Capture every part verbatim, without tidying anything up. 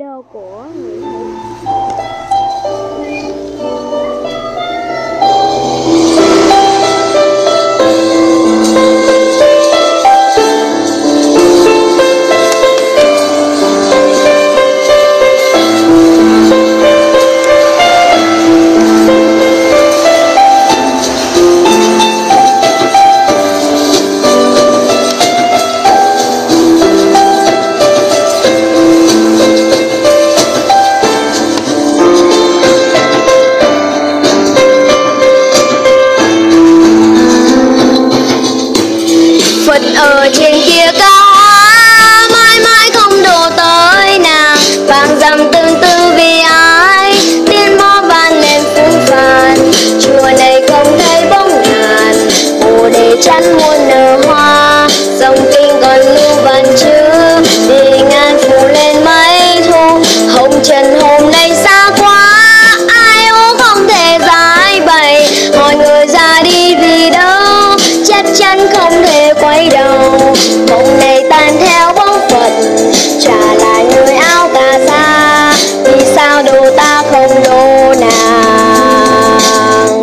video của Nguyễn Hữu. Phật ở trên kia cao hóa, mãi mãi không đổ tới nàng. Vàng dằm tương tư vì ai, tiên mõ vang lên phũ phàng. Chùa này không thấy bóng ngàn, bồ đề chắn muôn nở hoa. Dòng kinh còn lưu vạn chữ, vì ngàn phủ lên mây thu. Hồng trần hôm nay xa quá, ai ố không thể giải bày. Hỏi người ra đi vì đâu, chắc chắn không thể quay đầu. Mộng này tan theo bóng Phật, trả lại người áo cà sa. Vì sao đồ ta không đô nàng?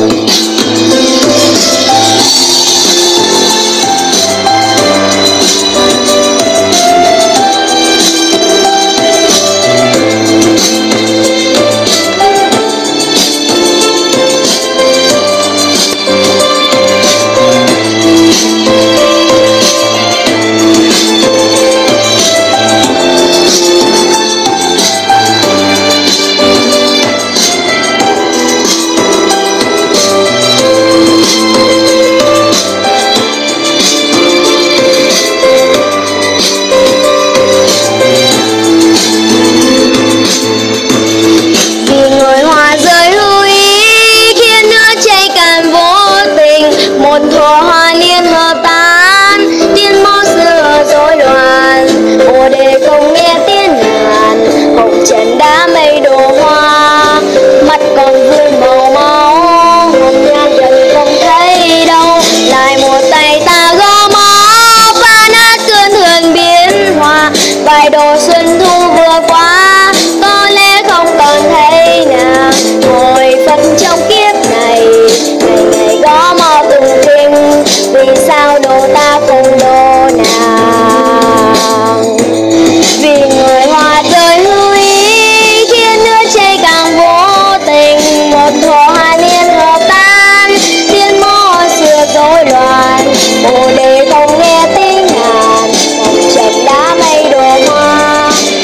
Một thuở hoa niên hợp tan, tiên mõ xưa rối loạn. Bồ đề không nghe tiếng ngàn, hồng trần đã mây đổ hoa. Mắt còn vương màu máu, hồng nhan dần không thấy đâu. Lại một tay ta gõ mõ, phá nát cơn huyền biến hòa. Vài độ xuân thu vừa qua, có lẽ không còn thấy nàng. Hồi Phật trong kiếp này, ngày ngày gõ mõ từng kinh. Vì sao đồ ta không đô nàng? Vì người hoa rơi hữu ý, khiến nước chảy càng vô tình. Một thuở hoa niên hợp tan, tiên mõ xưa rối loạn. Bồ đề không nghe tiếng ngàn, hồng trần đã mây đổ hoa.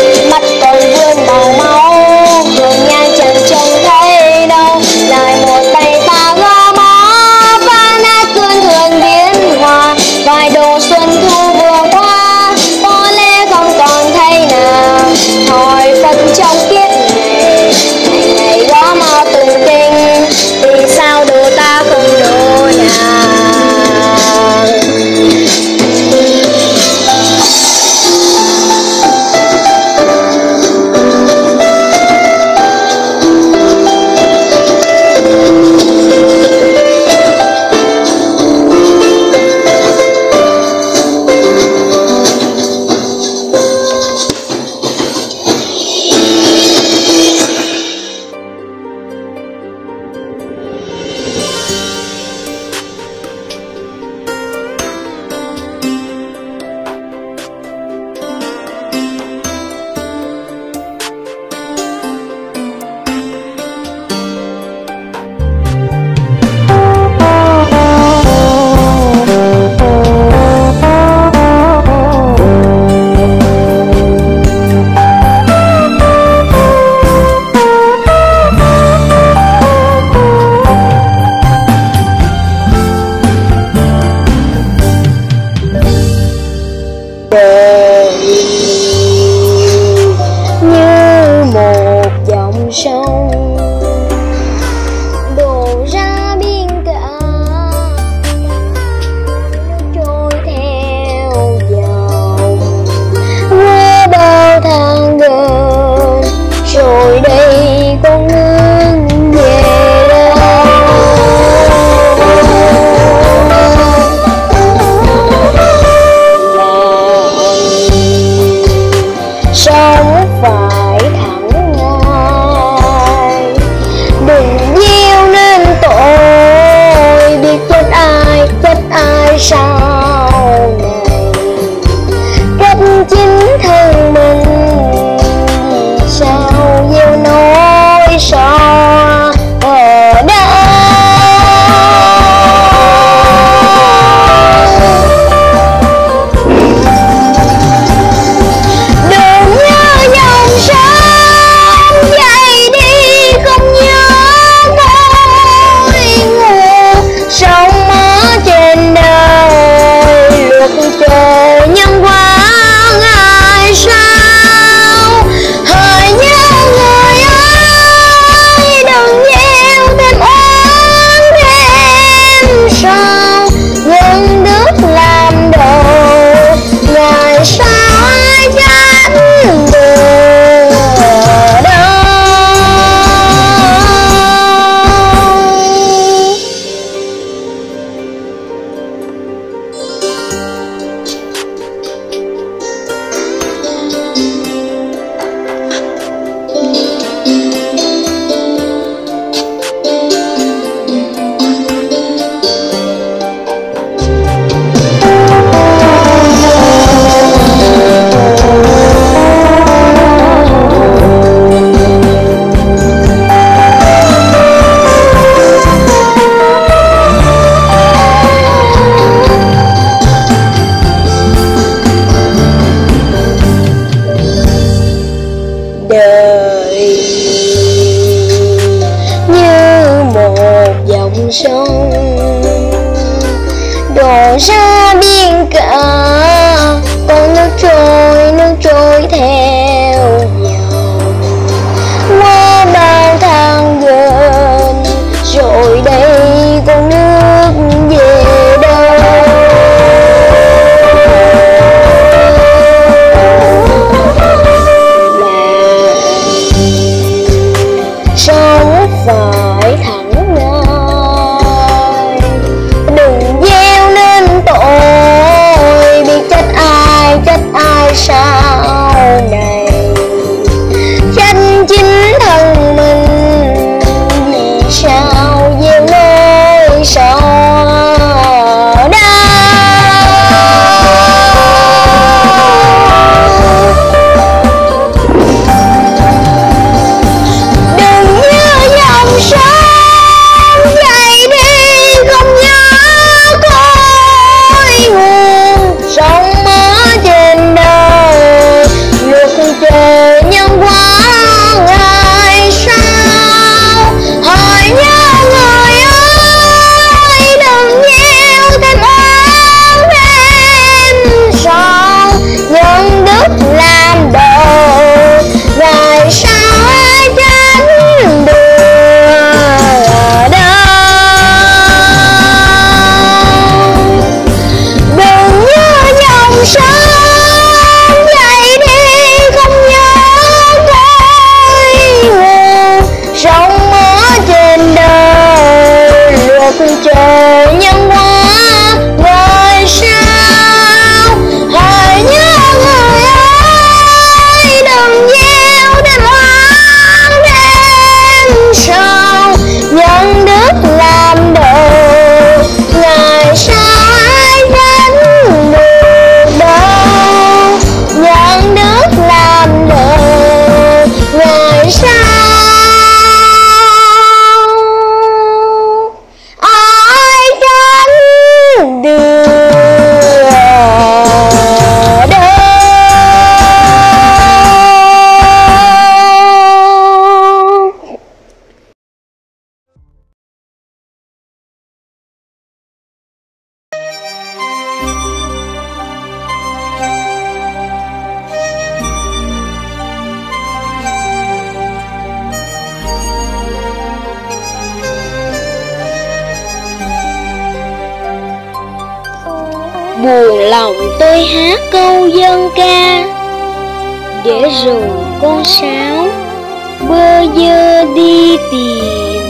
lòng tôi hát câu dân ca, để rồi con sáo bơ vơ đi tìm.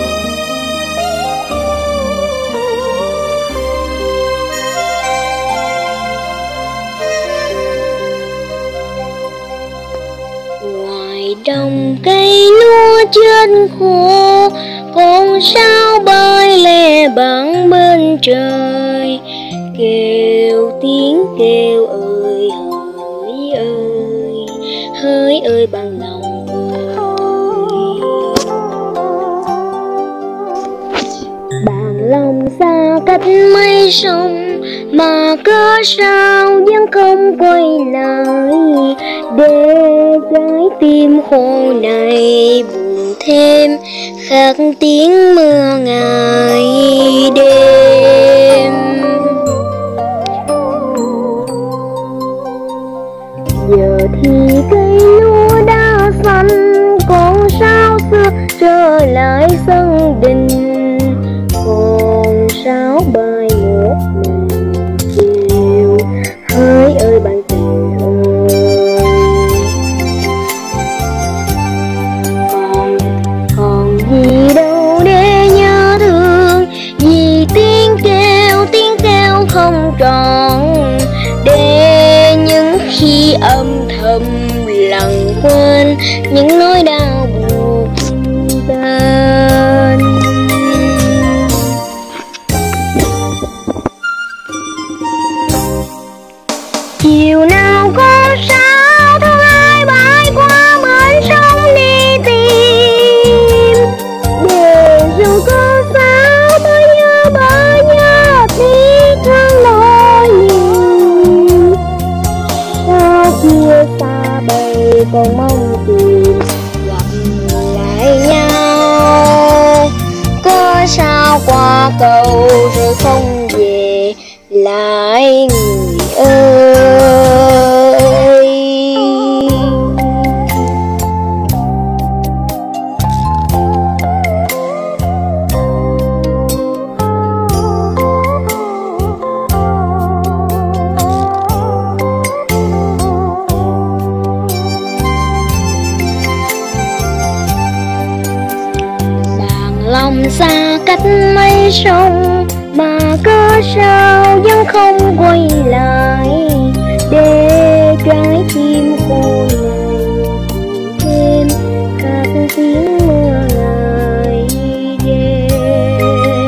Ngoài đồng cây lúa trên khô, con sáo bay lè bắn bên trời, kêu tiếng kêu ơi hỡi ơi, hỡi ơi bằng lòng ơi. Bằng lòng xa cách mấy sông, mà cớ sao vẫn không quay lại, để trái tim khô này buồn thêm khắc tiếng mưa ngày đêm. Giờ thì cây lúa đã xanh, con sáo xưa trở lại sân đình, con sáo bay một mình kêu hỡi ơi bạn tình ơi. Còn còn gì đâu để nhớ thương, vì tiếng kêu tiếng kêu không tròn, để những khi âm thầm lặng quên những nỗi đau buồn bên. Chiều nào có sao thương ai bay qua bến sông đi tìm, để dù có sao tôi nhớ bờ nhớ tí thương nỗi niềm. Sao chia xa bầy còn mong tìm gặp lại nhau, có sao qua cầu rồi không về lại người ơi. Lòng xa cách mấy sông, mà cớ sao vẫn không quay lại, để trái tim khô này thêm khắc tiếng mưa ngày đêm.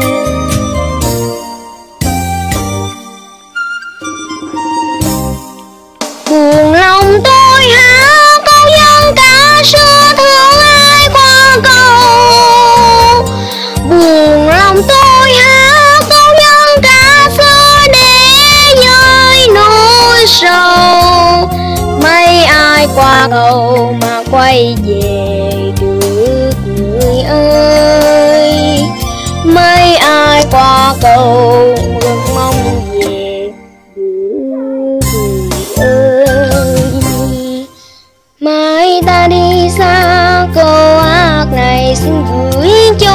Buồn lòng tôi hát câu dân ca xưa thương ai qua cầu, buồn lòng tôi hát câu dân ca xưa để vơi nỗi sầu. Mấy ai qua cầu mà quay về được người ơi, mấy ai qua cầu rất mong về được người ơi. Mai ta đi xa câu ác này xin gửi cho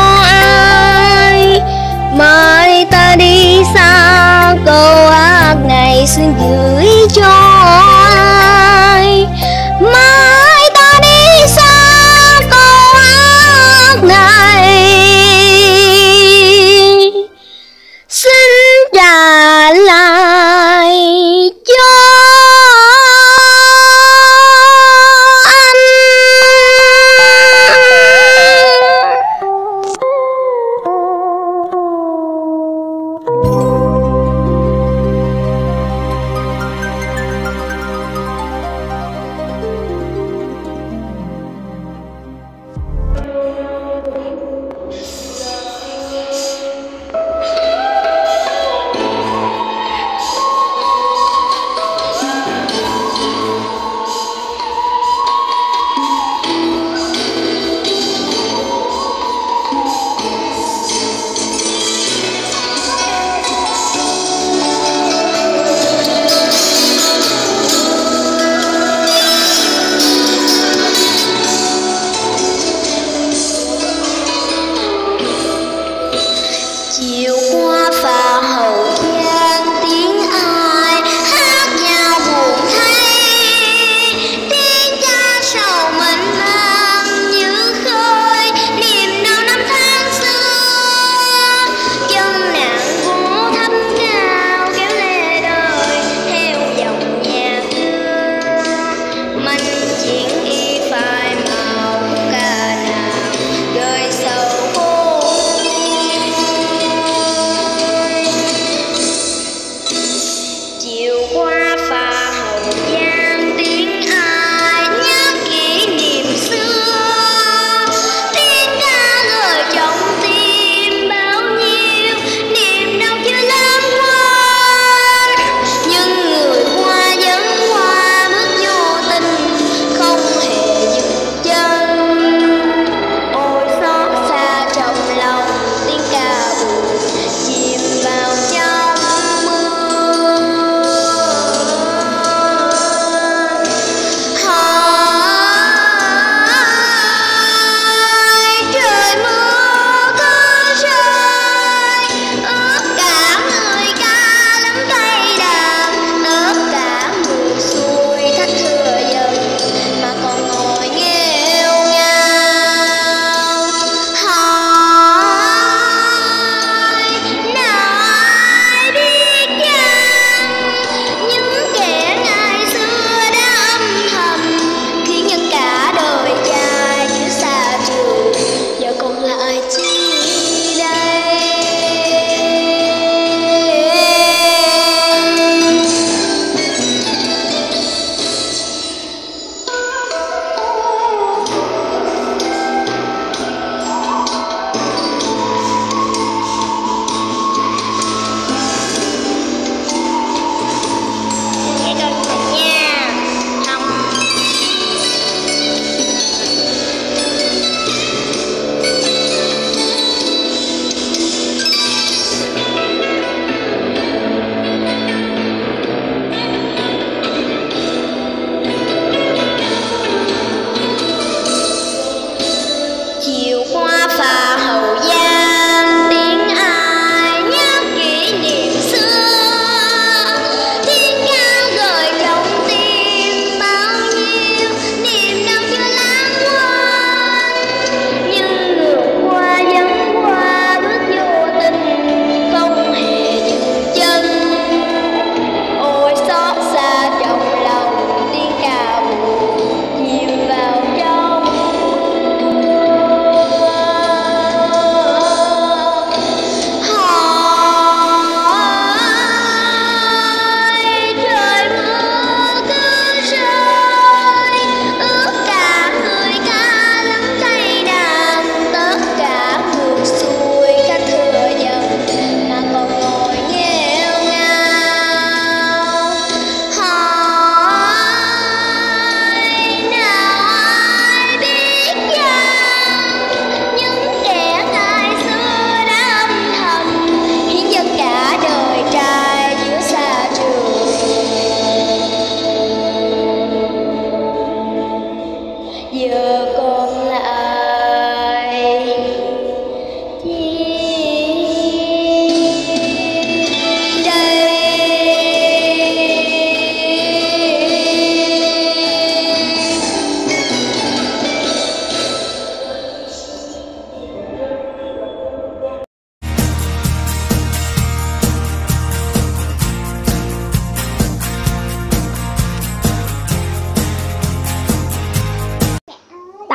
ai, mai ta đi xa câu ác này xin gửi cho ai, mai ta đi xa câu ác này xin trả lại cho anh.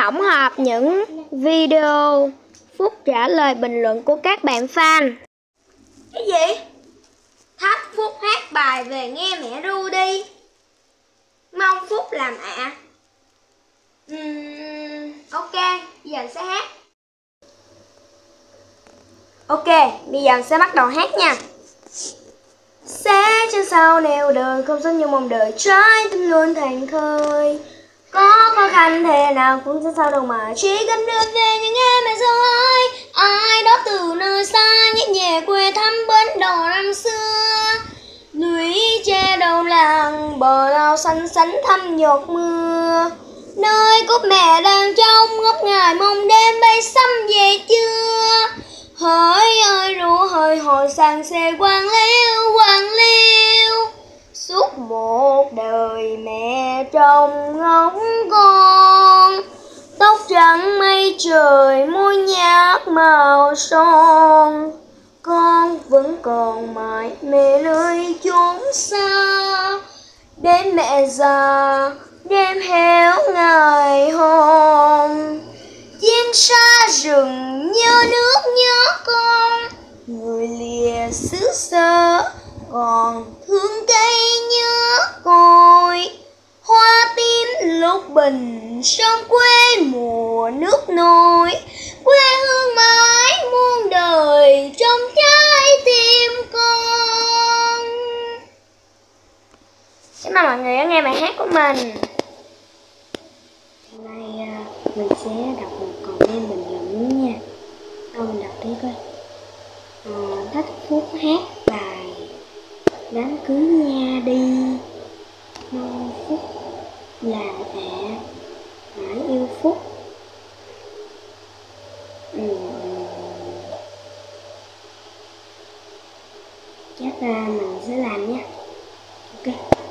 tổng hợp những video Phúc trả lời bình luận của các bạn fan. Cái gì? Thách Phúc hát bài Về Nghe Mẹ Ru đi. Mong Phúc làm ạ. À. uhm, Ok, bây giờ sẽ hát. Ok, bây giờ sẽ bắt đầu hát nha. Sẽ chân sau nẻo đời không giống như mong đợi, trái tim luôn thành khơi. Có khó khăn thế nào cũng sẽ sao đâu mà chỉ cần đưa về những em mẹ dâu ơi. Ai đó từ nơi xa nhẹ nhẹ quê thăm bến đò năm xưa. Núi tre đầu làng bờ lao xanh xanh thăm nhột mưa. Nơi cốt mẹ đang trong ngóc ngài mong đêm bay xăm về chưa. Hỡi ơi ru hơi hồi sang xe quang liêu quang liêu. Suốt một đời mẹ trông ngóng con. Tóc trắng mây trời môi nhạt màu son. Con vẫn còn mãi mẹ nơi chốn xa. Đến mẹ già đêm héo ngày hôm. Chim xa rừng nhớ nước nhớ con. Người lìa xứ sở còn thương cây nhớ cội. Hoa tím lúc bình sông quê mùa nước nổi. Quê hương mãi muôn đời trong trái tim con. Cảm ơn mọi người đã nghe bài hát của mình. Hôm nay mình sẽ đọc một comment bình luận nha. Đâu mình đọc tí coi. à, Thách Phúc hát bài Đám cưới nha đi. Mong Phúc là mẹ mãi yêu Phúc. ừ. Chắc là mình sẽ làm nha. Ok.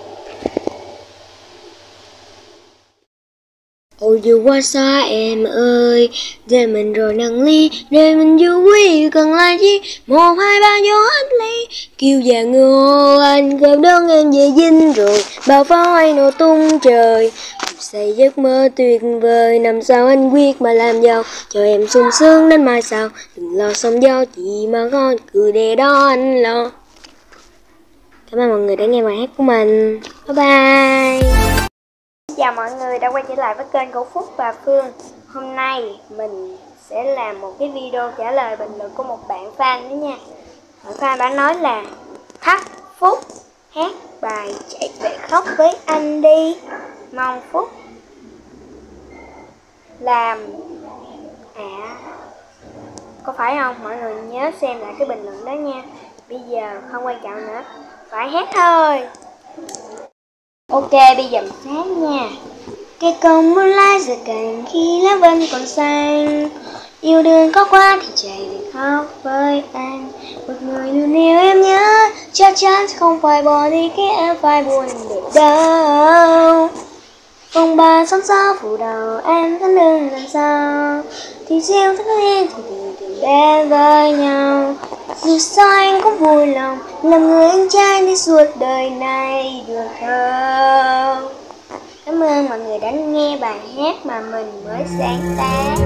Ôi dù qua xa em ơi, để mình rồi nâng ly, để mình du quý cần là chi. Một hai ba gió hết ly, kêu già ngô anh cơm đơn em về dinh rồi. Bao pháo hay nổ tung trời, xây giấc mơ tuyệt vời. Năm sau anh quyết mà làm giàu, cho em sung sướng đến mai sau. Đừng lo sóng gió gì mà con cứ để đó anh lo. Cảm ơn mọi người đã nghe bài hát của mình. Bye bye. Chào mọi người đã quay trở lại với kênh của Phúc và Phương. Hôm nay mình sẽ làm một cái video trả lời bình luận của một bạn fan nữa nha. Bạn fan bạn nói là Thách Phúc hát bài Chạy Về Khóc Với Anh Đi. Mong Phúc làm ạ. À, có phải không? Mọi người nhớ xem lại cái bình luận đó nha. Bây giờ không quan trọng nữa, phải hát thôi. Ok, bây giờ mình hát nha. Cây cầu moonlight giờ cành khi lá vân còn xanh. Yêu đương có quá thì chạy về khóc với anh. Một người luôn yêu em nhớ, chắc chắn không phải bỏ đi khi em phải buồn được đâu. Phong ba sóng gió phủ đầu em thắt lưng làm sao. Thì riêng thức lên thì tình tình đến với nhau. Dù sao anh cũng vui lòng làm người anh trai đi suốt đời này được không? Cảm ơn mọi người đã nghe bài hát mà mình mới sáng tác.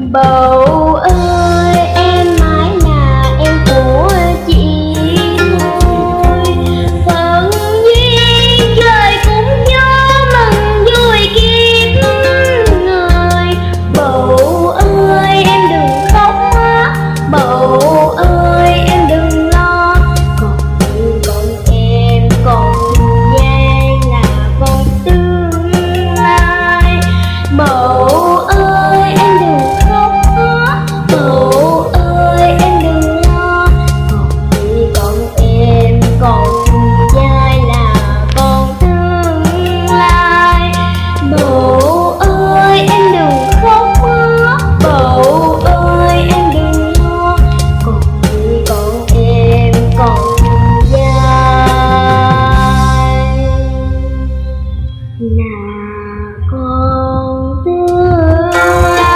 Bầu ơi em mãi là em của chị thôi, phận duyên trời cũng nhớ mừng vui kiếp người. Bầu ơi em đừng khóc á, bầu ơi em đừng lo, còn mình còn em còn dài là còn tương lai. Bầu ơi em đừng khóc á, bầu ơi em đừng lo, còn mình còn em còn dài là còn tương lai. Bầu ơi em đừng khóc á, bầu ơi em đừng lo, còn mình còn em còn dài là con tương lai.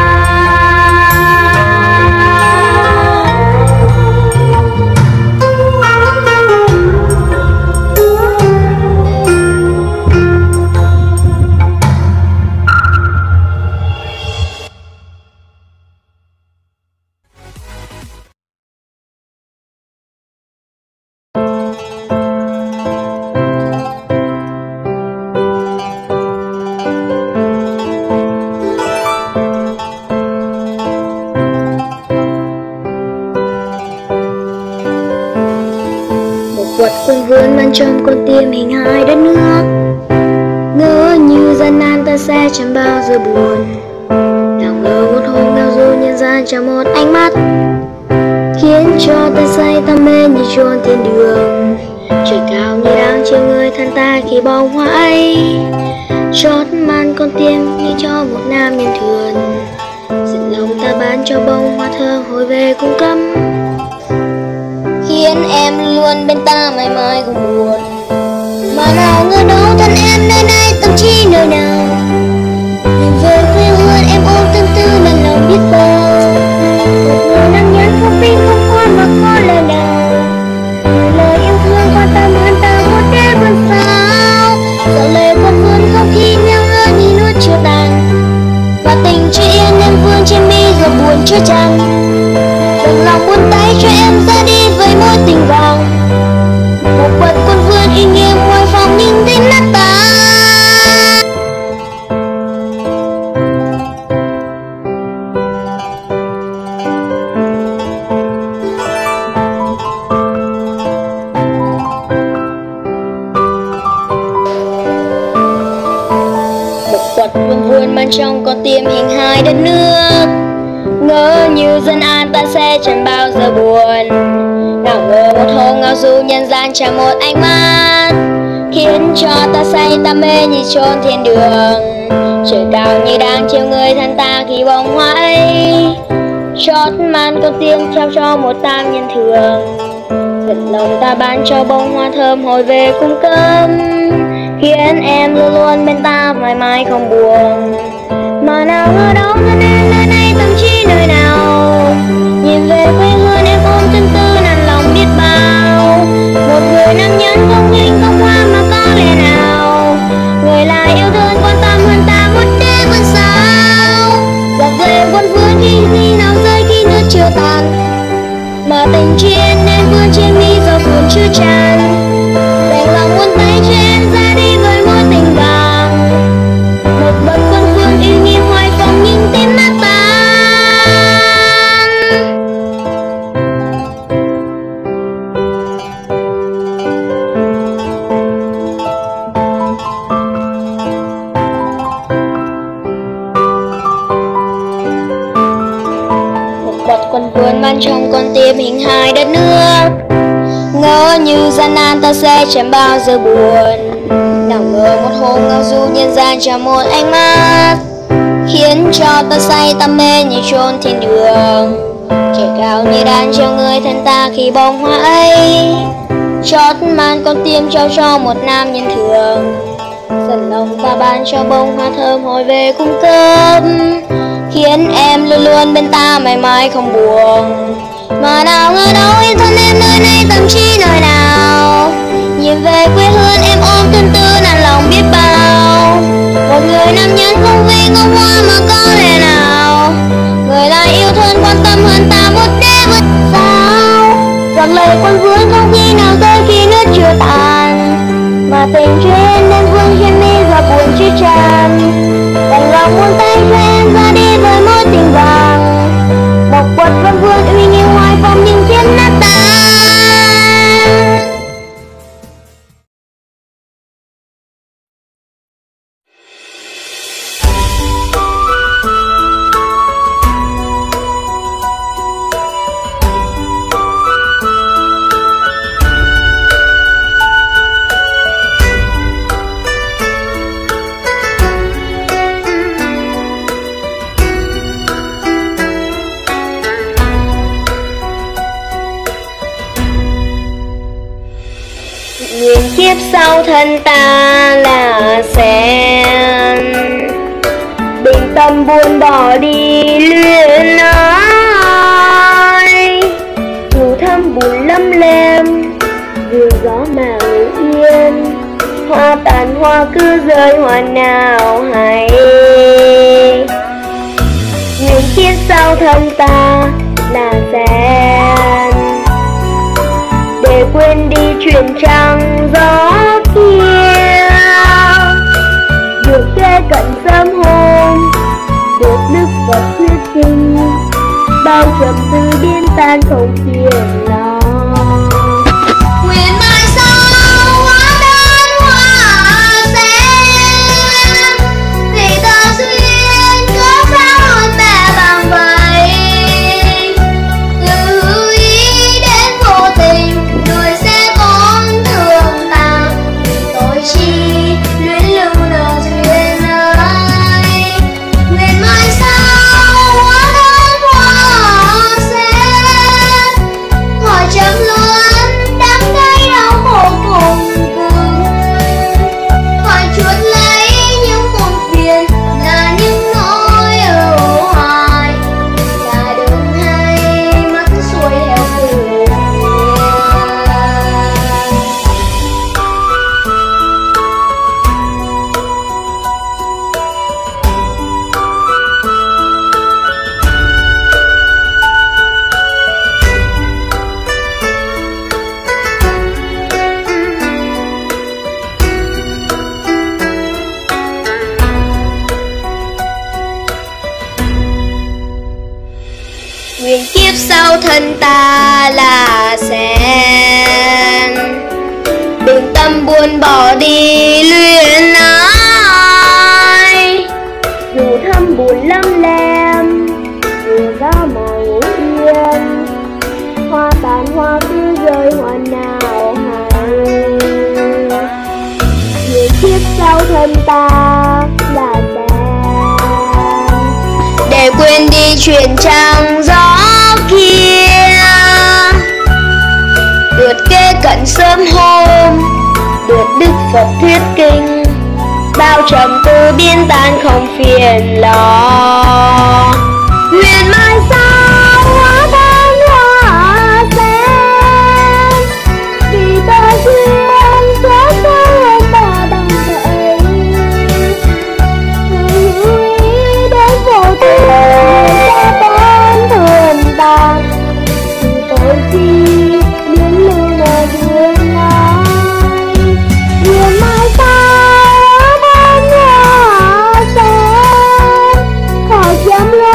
Quật quân vươn mang trong con tim hình hài đất nước, ngỡ như gian nan ta sẽ chẳng bao giờ buồn. Nào ngờ một hôm ngao du nhân gian trong một ánh mắt, khiến cho ta say ta mê như chôn thiên đường. Trời cao như đang chiều người thân ta khi bông hoa ấy chót mang con tim như cho một nam nhân thường. Giận lòng ta bán cho bông hoa thơ hồi về cung cấm, khiến em luôn bên ta mãi mãi không buồn. Mà nào ngờ đâu thân em nơi này tâm trí nơi nào, nhìn về quê hương em ôm tâm tư nặng lòng biết bao. Một người nam nhân không tin không quan mà có lời nào, lời yêu thương quan tâm hơn ta một đêm vươn sao. Dạo lời con vươn không khi nhang ngơ như nuốt chưa tàn, và tình chưa yên em vương trên mi giờ buồn chưa chán. Đừng lòng buông tay cho em ra đi với mối tình vàng, một quật quân vươn uy nghiêm ngoài phòng nhưng đến nát tan. Một quật quân vươn mang trong con tim hình hài đất nước, ngỡ như dân an ta sẽ chẳng bao giờ buồn. Nào ngờ một hôm ngao du nhân gian chẳng một ánh mắt, khiến cho ta say ta mê như chôn thiên đường. Trời cao như đang chiều người thân ta khi bông hoa ấy chót mang con tim trao cho một tam nhân thường. Giận lòng ta bán cho bông hoa thơm hồi về cung cấm, khiến em luôn luôn bên ta mãi mãi không buồn. Mà nào ngờ đâu thân em nơi này tâm trí nơi nào, nhìn về quê hương em ôm tâm tư nặng lòng biết bao. Một người nam nhân không hình không hoa mà có lẽ nào, người là yêu thương quan tâm hơn ta một đêm vẫn sao. Dọc về quân vươn khi khi nào rơi khi nước chưa tàn, mà tình chuyên nên vươn trên mi giờ buồn chưa tràn. Đành lòng buông tay cho em ra đi với mối tình vàng, một bậc quân vương uy nghiêm hoài phong nhưng tim nát tan. Một bậc quân vương mang trong con tim hình hài đất nước, ngỡ như gian nan ta sẽ chẳng bao giờ buồn. Nào ngờ một hôm ngao du nhân gian trong một ánh mắt, khiến cho ta say ta mê như chôn thiên đường. Trời cao như đang chiều người thân ta khi bông hoa ấy chót mang con tim trao cho một nam nhân thường. Giận lòng ta ban cho bông hoa thơm hồi về cung cấm, khiến em luôn luôn bên ta mãi mãi không buồn. Mà nào ngờ đâu yêu thân em nơi này tâm trí nơi nào, nhìn về quê hương em ôm tâm tư nặng lòng biết bao. Một người nam nhân không vì ngông hoa mà có lẽ nào, bầy con vương không khi nào rơi khi nước chưa tàn, mà tình cho em nên vương trên mi và buồn chưa tràn. Đành lòng buông tay cho em ra đi với mối tình vàng, một quật vẫn vương uy nghi hoài phong nhưng chiến nát tan. Nguyện kiếp sau thân ta là sen, bình tâm buồn bỏ đi luyến ái. Dù thâm buồn lắm lem, vừa gió mà ngủ yên, hoa tàn hoa cứ rơi hoa nào hay. Nguyện kiếp sau thân ta là sen, để quên đi chuyện trăng gió kia, được kê cận sớm hôm, được đức Phật thuyết kinh, bao trầm tư biến tan không phiền lo. Nguyện mai sau hóa đơn hoa sen, vì tơ duyên có sao hôn mẹ bằng vậy. Từ hữu ý đến vô tình, người sẽ còn thương ta, vì tôi chi luyến lưu nợ duyên ơi. Nguyện mai sau hóa đơn hoa sen, hỏi chấm luôn đắng cay đau khổ cùng cùng, hỏi chuốt lấy những muộn phiền là những nỗi ưu hoài, là đường hay mắt xuôi theo từ nguyện kiếp sau thân ta là sen, bình tâm buồn bỏ đi luyến ái. Dù thâm buồn lắm lem, dù gió mà ngủ yên, hoa tàn hoa cứ rơi hoa nào hay. Nguyện kiếp sau thân ta là sen, để quên đi chuyện trăng gió kia, được kê cận sớm hôm, được đức Phật thuyết kinh, bao trầm tư biến tan không phiền lo. Nguyện mai sau hóa thân hoa sen, vì ta duyên có sao hôn ta bằng vậy. Hữu ý đến vô tình, ta tổn thương ta, vì tôi chi luyến lưu nợ duyên ái. Nguyện mai sau hóa thân hoa sen, khỏi chấm luôn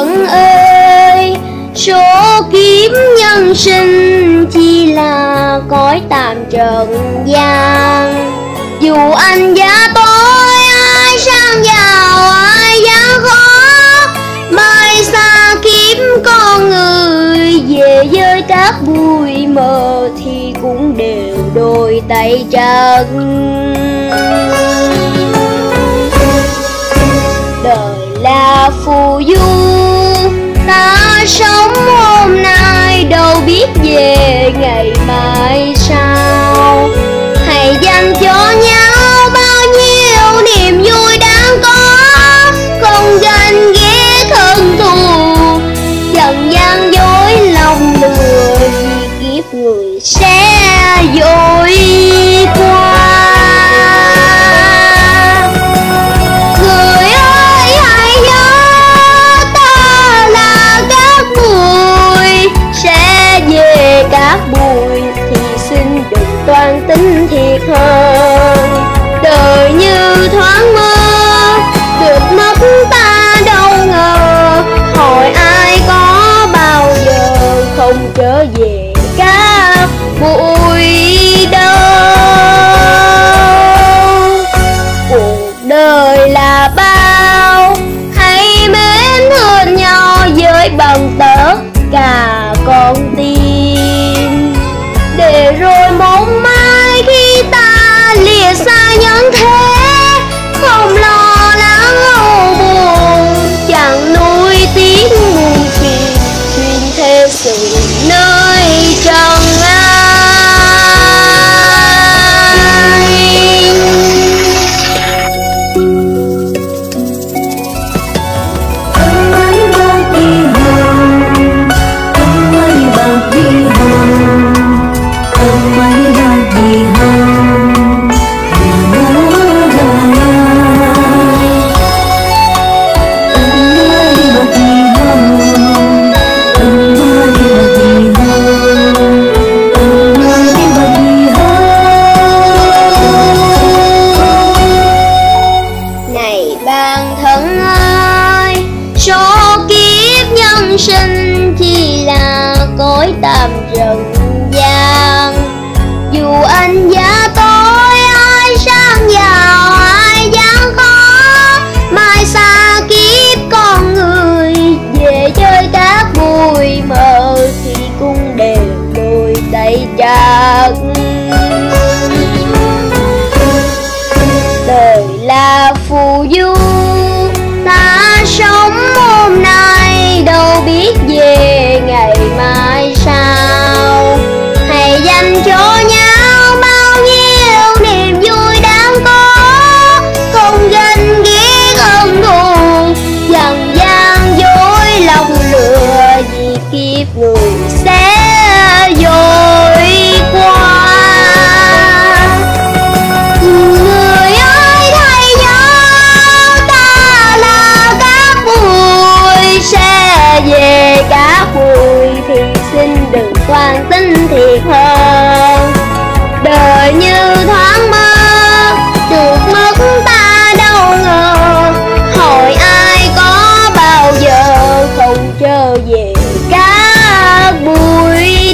thân ơi, số kiếp nhân sinh chỉ là cõi tạm trần gian. Dù anh và tôi ai sang giàu ai gian khó, mai xa kiếp con người về với các bụi mờ thì cũng đều đôi tay trắng. Đời là phù du, ta sống hôm nay đâu biết về ngày mai sau. Hãy dành cho nhau bao nhiêu niềm vui đáng có, không ganh ghét hận thù, dần gian dối lòng lừa, vì kiếp người sẽ dối qua. Người ơi hãy nhớ ta là cát bụi, sẽ về cát bụi thì xin đừng toan tính thiệt hơn. Đời như thoáng mơ, được mất ta đâu ngờ, hỏi ai có bao giờ không trở về cát bụi đâu. Cuộc đời là bao, hãy mến thương nhau với bằng tất cả con tim, để rồi một mai khi ta lìa xa nhân thế, không lo lắng âu buồn, chẳng nuối tiếc muôn phiền, chuyên thế sự nơi trần ai. Sinh chỉ là cõi tạm trần gian. Dù anh và tôi ai sang giàu ai gian khó, mai xa kiếp con người về chơi các bụi mờ thì cũng đều đôi tay trắng. Đời là phù du, ta sống hôm nay đâu biết về ngày mai sau. Hãy dành cho nhau bao nhiêu niềm vui đáng có, không ganh ghét hận thù, dần gian dối lòng lừa, vì kiếp người sẽ dối qua. Người ơi hãy nhớ ta là cát bụi, sẽ về cát bụi thì xin đừng toan tính thiệt hơn. Đời như thoáng mơ, được mất ta đâu ngờ, hỏi ai có bao giờ không trở về cát bụi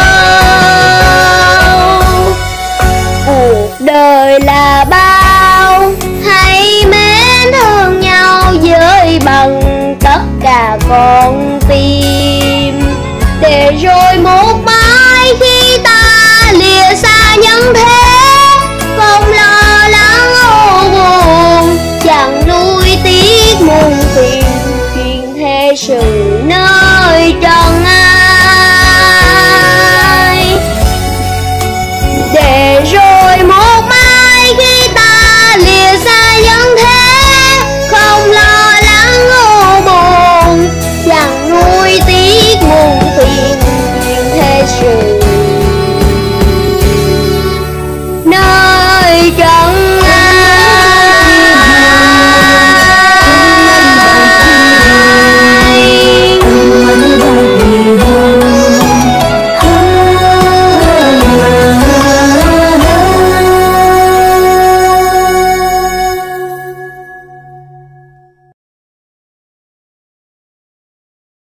đâu. Cuộc đời là bao, hãy mến thương nhau với bằng tất cả con tim, để rồi một mai khi ta lìa xa nhân thế, không lo lắng âu buồn, chẳng nuối tiếc muôn phiền, chuyên thế sự nơi